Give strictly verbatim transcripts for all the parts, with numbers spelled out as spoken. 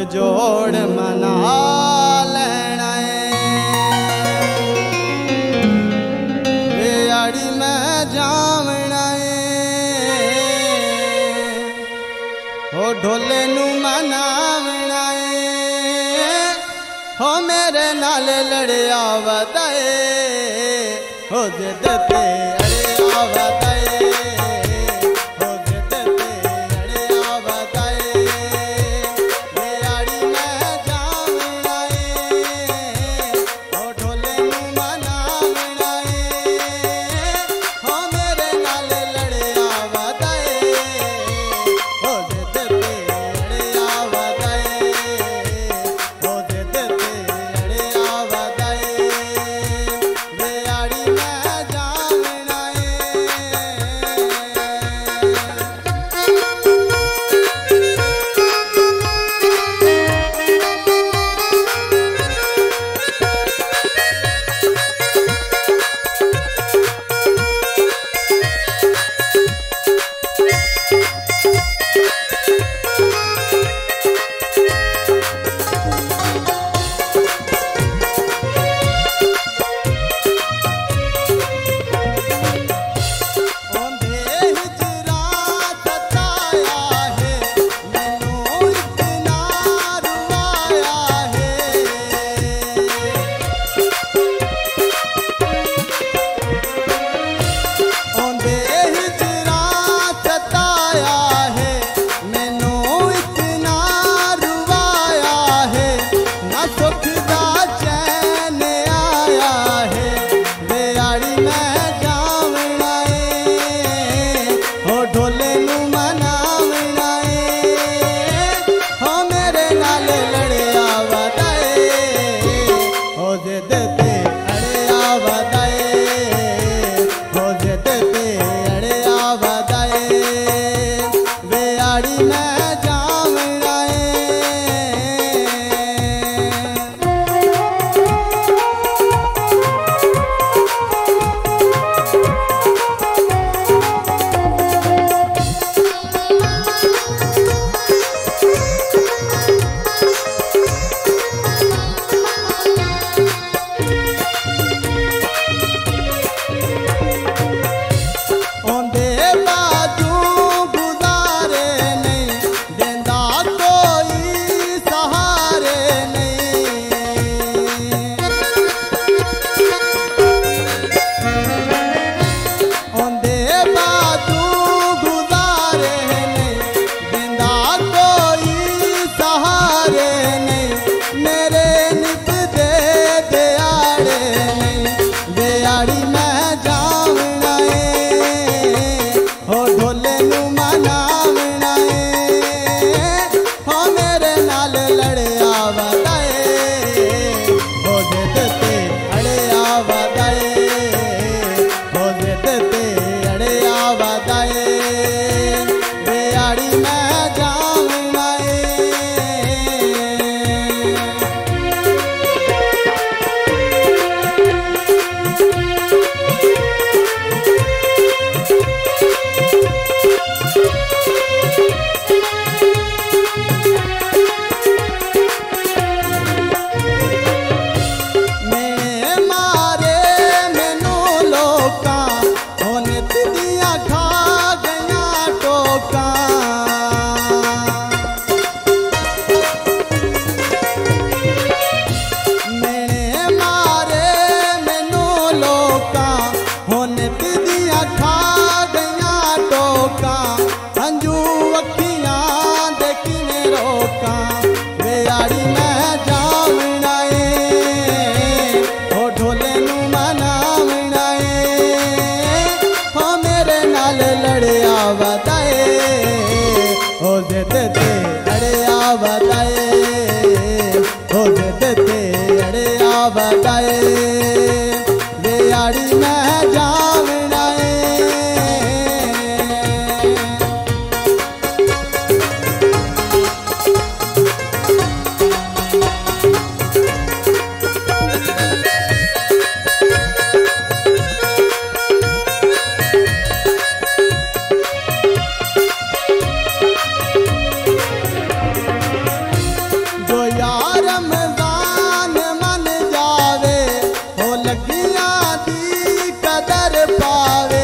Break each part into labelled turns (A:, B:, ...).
A: जोड़ मना लेना बेयाड़ी में जावना हो ढोले नू मनावना हो मेरे नाल लड़िया वदाए हो जिद ते अड़िया वदाए हो जिद ते अड़िया वदाए बेयाड़ी में जावना हो ढोले नू मनावना हो मेरे नाल लड़िया वदाए हो जिद ते अड़िया वदाए हो जिद ते अड़िया वदाए बेयाड़ी में जावना लगिया दी कदर पावे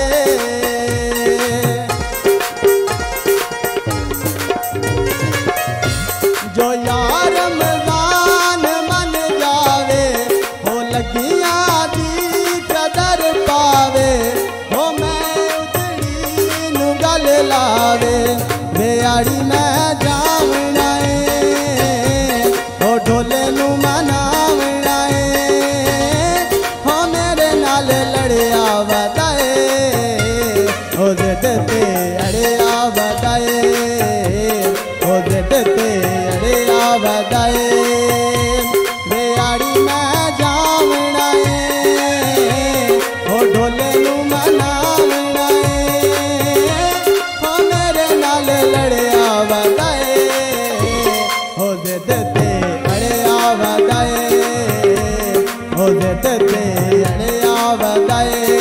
A: जो यार रमजान मन जावे हो लगिया दी कदर पावे हो मैं उतड़ी नु गल लावे बेआड़ी मैं जावना है हो ढोले नु मनावना है हो मेरे नाल लड़िया वदाए हो जिद ते अड़िया वदाए हो जिद ते अड़िया वदाए बेआड़ी मैं जावना है हो ढोले नु मनावना है हो मेरे नाल लड़िया वदाए हो जिद ते अड़िया वदाए हो जिद ते अड़िया वदाए